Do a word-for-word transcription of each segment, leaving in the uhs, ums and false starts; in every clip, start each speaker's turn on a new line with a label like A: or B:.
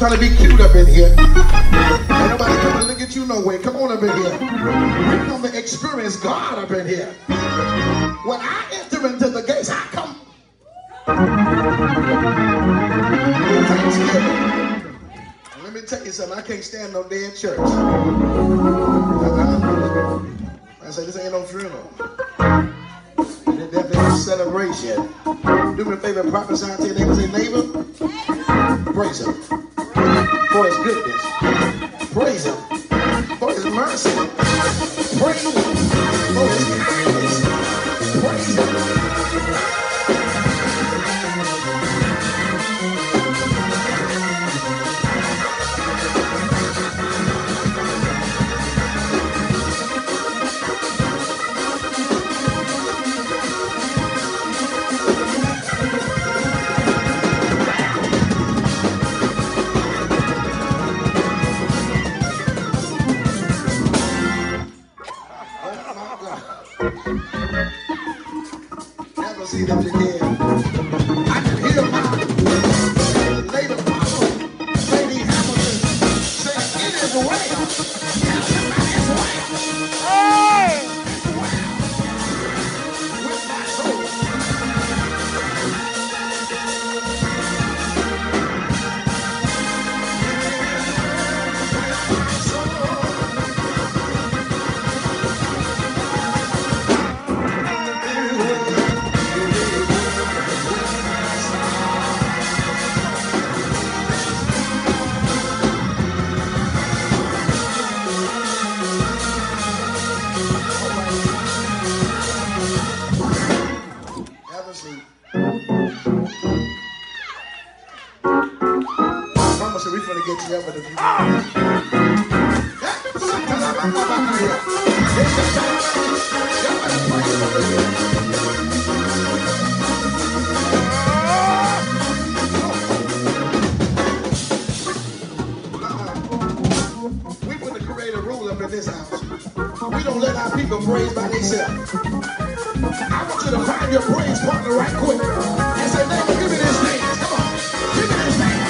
A: trying to be cute up in here. Ain't nobody come to look at you no way. Come on up in here. We're going to experience God up in here. When I enter into the gates, I come. Thanksgiving. Let me tell you something. I can't stand no dead church. Uh-huh. I say, this ain't no funeral. That is a celebration. Do me a favor, prophesy to your neighbor. Say, neighbor, praise him for his goodness. Praise him for his mercy. Praise him for his kindness. Praise him. Never see them again. I can hear my lady Apollo, Lady Hamilton say, it is well. Tell somebody it's well. Hey! It's well with my soul. So we're going to get you up in a few minutes. We put the creator rule up in this house. We don't let our people praise by themselves. I want you to find your praise partner right quick and say, neighbor, give me this dance. Come on. Give me this dance.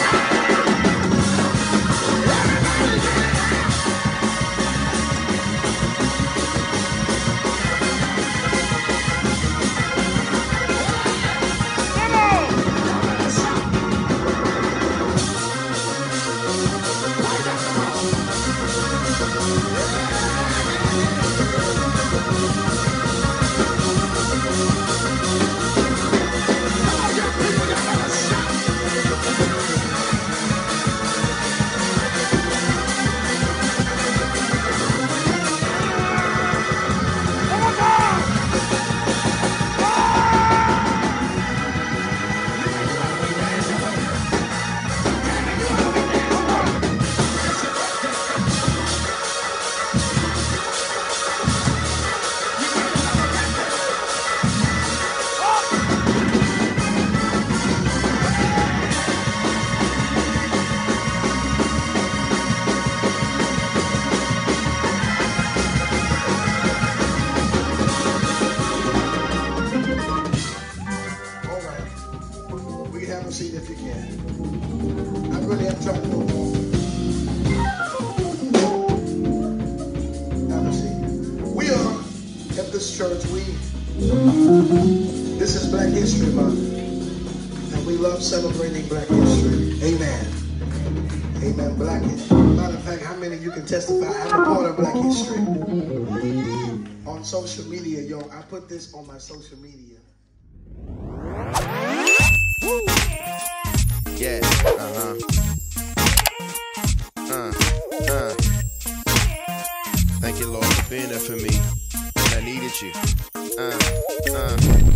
A: Have a seat if you can. I really am trying to go home. Have a seat. We are at this church. We this is Black History Month, and we love celebrating Black history. Amen. Amen. Black history. Matter of fact, how many of you can testify I'm a part of Black history? On social media, yo, I put this on my social media.
B: Yeah, uh-huh. Uh, uh. Thank you, Lord, for being there for me when I needed you. Uh, uh.